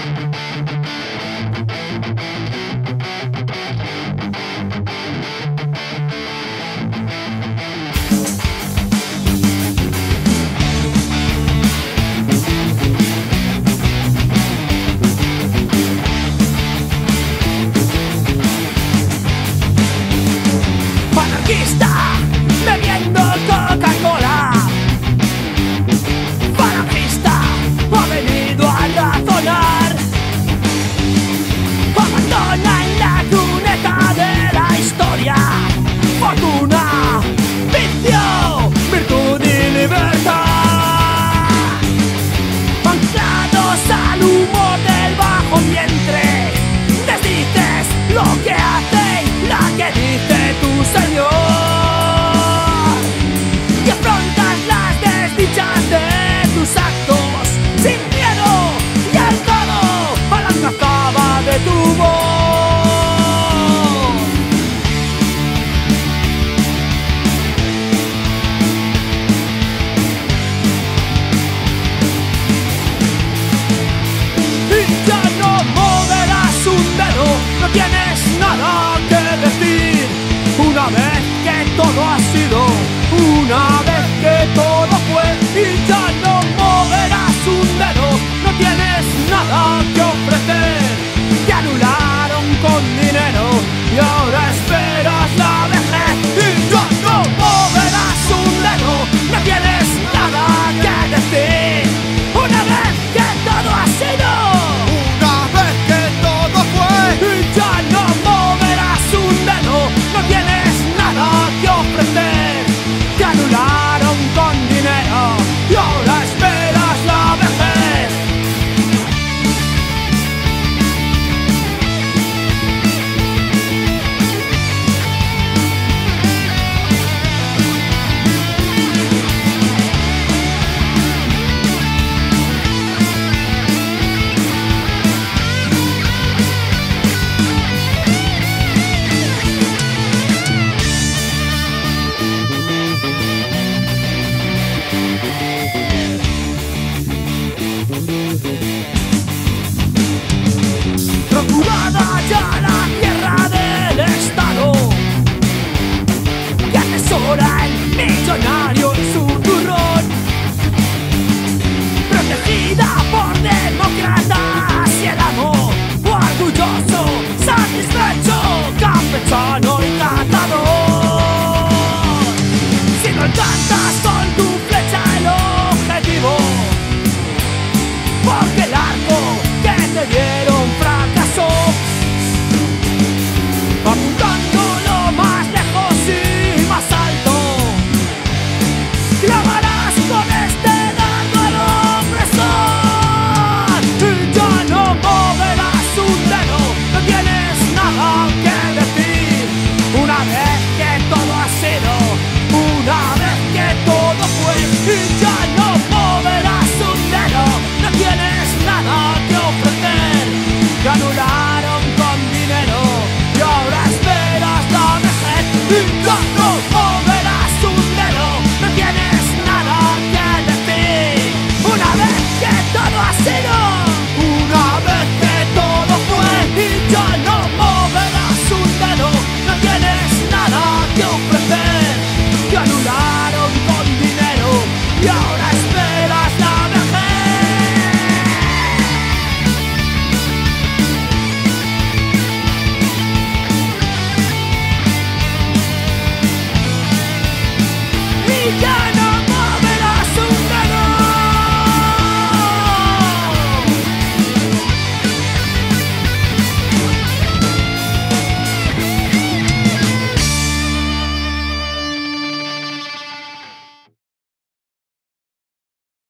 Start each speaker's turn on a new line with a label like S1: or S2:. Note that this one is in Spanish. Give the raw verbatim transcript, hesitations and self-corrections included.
S1: Bebiendo Coca-Cola, falangista ha venido a razonar. Abandona en la cuneta de la historia fortuna, vicio, virtud y libertad. Anclados al humor del bajo vientre, desdices lo que hace y la que dice tu señor. Actos sin miedo y el codo a la alcanzaba de tu voz. Y ya no moverás un dedo, no tienes nada que decir. Una vez que todo ha sido, una vez que todo fue, y ya no moverás un dedo, no tienes nada que ofrecer. Te anularon con dinero y ahora esperas la vejez. Y ya no moverás un dedo, no tienes nada que decir. Una vez que todo ha sido,
S2: una vez que todo fue,
S1: y ya no moverás un dedo, no tienes nada que ofrecer. Te anularon con dinero y ahora esperas la vejez. Procurada ya la tierra del Estado, que atesora el millonario en su turrón, protegida por demócratas y el amo orgulloso, satisfecho, campechano y cazador. Si no alcanzas con tu flecha el objetivo, porque el arco que te dieron fracasó, apuntando lo más lejos y más alto, clavarás con este dardo al opresor. Y ya no moverás un dedo, no tienes nada que decir. Una vez que todo ha sido, una vez que todo fue, y ya no moverás un dedo, no tienes nada que ofrecer. Te anularon con dinero y ahora esperas la vejez. Y ya no moverás un dedo, no tienes nada que decir. Una vez que todo ha sido, una vez que todo fue, y ya no moverás un dedo, no tienes nada que ofrecer. Te anularon con dinero y ahora esperas la vejez. Y ya